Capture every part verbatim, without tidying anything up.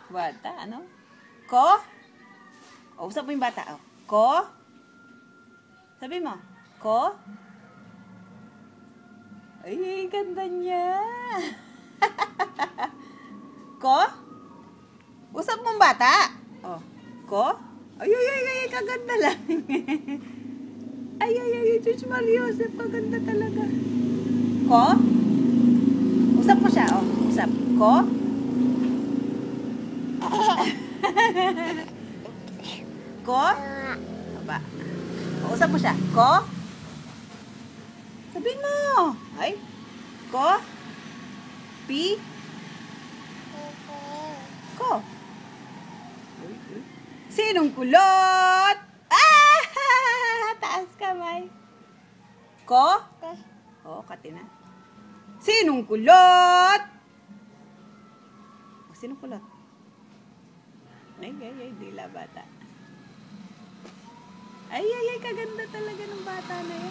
Bata, ano? Ko? O, usap mo yung bata. O. Ko? Sabi mo. Ko? Ay, ganda niya. Ko? Usap mong bata. O. Ko? Ay, ay, ay, ay, kaganda lang. Ay, ay, ay, Diyos Mariosep, kaganda talaga. Ko? Usap mo siya, o. Usap. Ko? Ko? Aba. O, usap mo siya. Ko? Sabihin mo. Ay. Ko? Pi? Ko? Sinong kulot? Ah! Taas kamay. Ko? Oo, kati na. Sinong kulot? O, sinong kulot? Ay, ay, ay, dila bata. Ay, ay, ay, kaganda talaga ng bata na yun.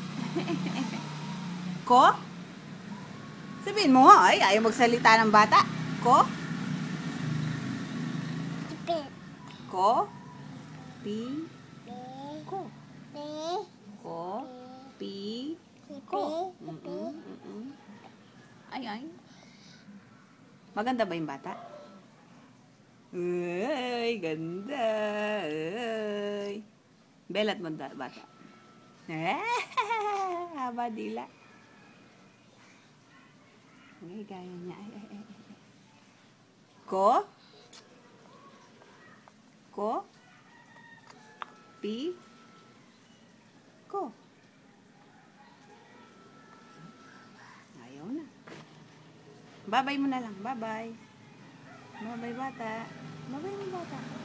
Ko? Sabihin mo, ay, ayaw magsalita ng bata. Ko? Ko? Pi? Ko? Ko? Pi? Ko? Mm-mm, mm-mm. Ay, ay. Maganda ba yung bata? Ay, ganda. Ay. Belat mo da, bata. Haba dila. Ay, gaya niya. Ay, ay, ay. Ko? Ko? Pi? Ko? Ayaw na. Babay mo na lang. Babay. Babay bata. Babay mo bata.